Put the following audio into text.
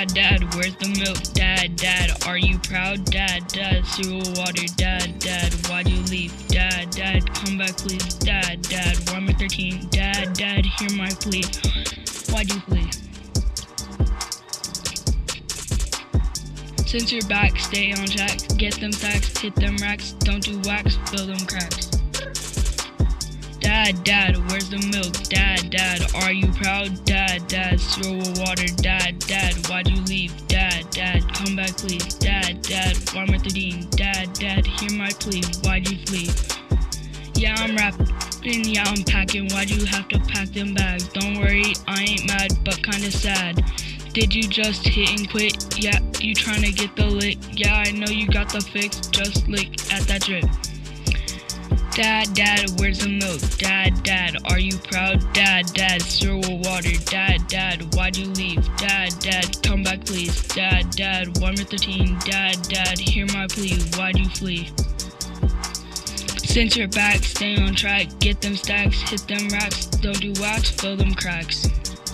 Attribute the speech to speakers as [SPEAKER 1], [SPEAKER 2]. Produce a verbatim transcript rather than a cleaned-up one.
[SPEAKER 1] Dad, Dad, where's the milk? Dad, Dad, are you proud? Dad, Dad, cereal water. Dad, Dad, why'd you leave? Dad, Dad, come back please. Dad, Dad, why am I thirteen? Dad, Dad, hear my plea. Why'd you flee? Since you're back, stay on track. Get them stacks, hit them racks. Don't do wax, fill them cracks. Dad, Dad, where's the milk? Dad, Dad, are you proud? Dad, Dad, cereal water. Dad, Dad, why'd you leave? Dad, Dad, come back please. Dad, Dad, why am I thirteen? Dad, Dad, hear my plea. Why'd you flee? Yeah, I'm rapping, yeah, I'm packing. Why'd you have to pack them bags? Don't worry, I ain't mad, but kinda sad. Did you just hit and quit? Yeah, you tryna get the lick? Yeah, I know you got the fix, just lick at that drip. Dad, Dad, where's the milk? Dad, Dad, are you proud? Dad, Dad, cereal water. Dad, Dad, why'd you leave? Dad, Dad, come back please. Dad, Dad, one with thirteen. Dad, Dad, hear my plea. Why'd you flee? Since you're back, stay on track. Get them stacks, hit them racks. Don't do wax, fill them cracks.